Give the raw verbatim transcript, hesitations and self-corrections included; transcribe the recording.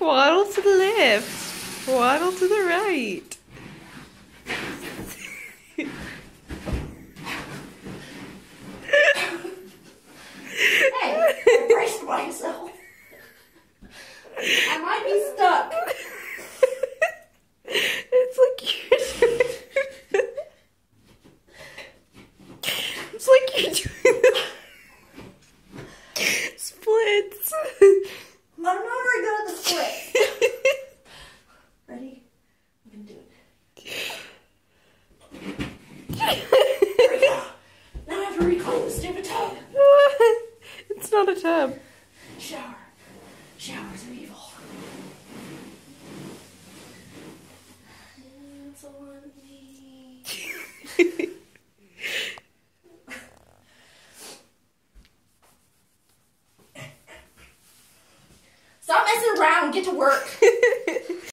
Waddle to the left. Waddle to the right. Hey, I braced myself. I might be stuck. It's like you're doing... It's like you're doing splits. I'm not very good at the split. Ready? I'm gonna do it. There we go. Now I have to reclaim the stupid tub. It's not a tub. Shower. Showers of evil. It's on me. Stop messing around. Get to work.